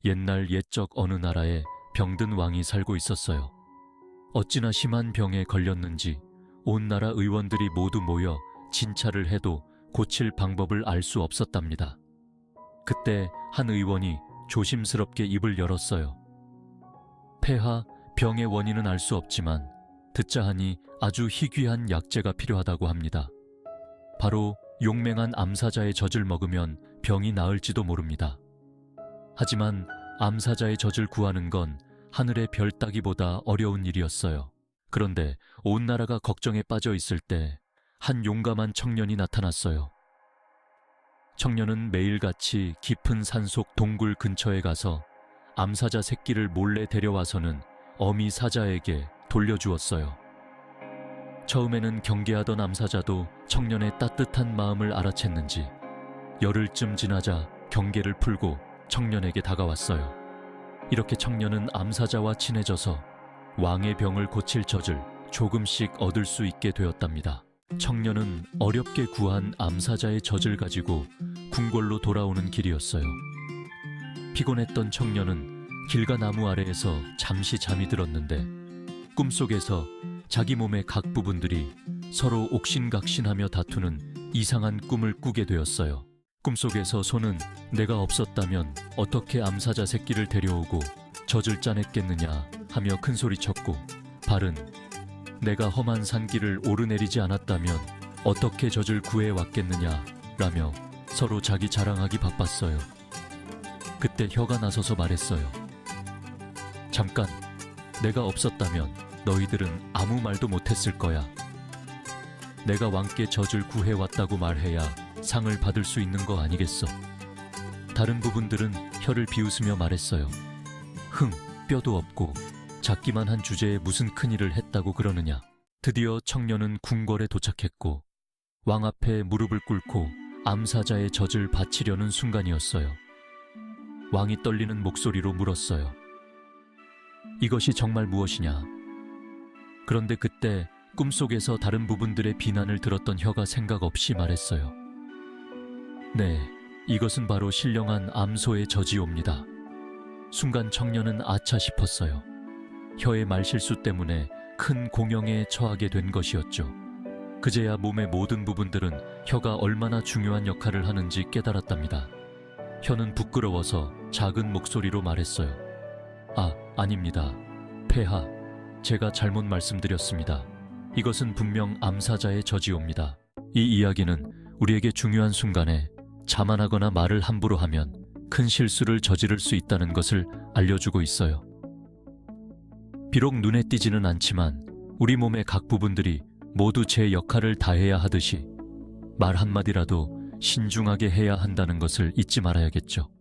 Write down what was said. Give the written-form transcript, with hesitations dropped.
옛날 옛적 어느 나라에 병든 왕이 살고 있었어요. 어찌나 심한 병에 걸렸는지 온 나라 의원들이 모두 모여 진찰을 해도 고칠 방법을 알 수 없었답니다. 그때 한 의원이 조심스럽게 입을 열었어요. 폐하, 병의 원인은 알 수 없지만 듣자 하니 아주 희귀한 약재가 필요하다고 합니다. 바로 용맹한 암사자의 젖을 먹으면 병이 나을지도 모릅니다. 하지만 암사자의 젖을 구하는 건 하늘의 별 따기보다 어려운 일이었어요. 그런데 온 나라가 걱정에 빠져 있을 때 한 용감한 청년이 나타났어요. 청년은 매일같이 깊은 산속 동굴 근처에 가서 암사자 새끼를 몰래 데려와서는 어미 사자에게 돌려주었어요. 처음에는 경계하던 암사자도 청년의 따뜻한 마음을 알아챘는지 열흘쯤 지나자 경계를 풀고 청년에게 다가왔어요. 이렇게 청년은 암사자와 친해져서 왕의 병을 고칠 젖을 조금씩 얻을 수 있게 되었답니다. 청년은 어렵게 구한 암사자의 젖을 가지고 궁궐로 돌아오는 길이었어요. 피곤했던 청년은 길가 나무 아래에서 잠시 잠이 들었는데 꿈속에서 자기 몸의 각 부분들이 서로 옥신각신하며 다투는 이상한 꿈을 꾸게 되었어요. 꿈속에서 손은 내가 없었다면 어떻게 암사자 새끼를 데려오고 젖을 짜냈겠느냐 하며 큰소리쳤고, 발은 내가 험한 산길을 오르내리지 않았다면 어떻게 젖을 구해왔겠느냐 라며 서로 자기 자랑하기 바빴어요. 그때 혀가 나서서 말했어요. 잠깐, 내가 없었다면 너희들은 아무 말도 못했을 거야. 내가 왕께 젖을 구해왔다고 말해야 상을 받을 수 있는 거 아니겠어? 다른 부분들은 혀를 비웃으며 말했어요. 흥, 뼈도 없고 작기만 한 주제에 무슨 큰일을 했다고 그러느냐. 드디어 청년은 궁궐에 도착했고 왕 앞에 무릎을 꿇고 암사자의 젖을 바치려는 순간이었어요. 왕이 떨리는 목소리로 물었어요. 이것이 정말 무엇이냐? 그런데 그때 꿈속에서 다른 부분들의 비난을 들었던 혀가 생각 없이 말했어요. 네, 이것은 바로 신령한 암소의 젖이옵니다. 순간 청년은 아차 싶었어요. 혀의 말실수 때문에 큰 공영에 처하게 된 것이었죠. 그제야 몸의 모든 부분들은 혀가 얼마나 중요한 역할을 하는지 깨달았답니다. 혀는 부끄러워서 작은 목소리로 말했어요. 아닙니다. 폐하, 제가 잘못 말씀드렸습니다. 이것은 분명 암사자의 젖이옵니다. 이 이야기는 우리에게 중요한 순간에 자만하거나 말을 함부로 하면 큰 실수를 저지를 수 있다는 것을 알려주고 있어요. 비록 눈에 띄지는 않지만 우리 몸의 각 부분들이 모두 제 역할을 다해야 하듯이 말 한마디라도 신중하게 해야 한다는 것을 잊지 말아야겠죠.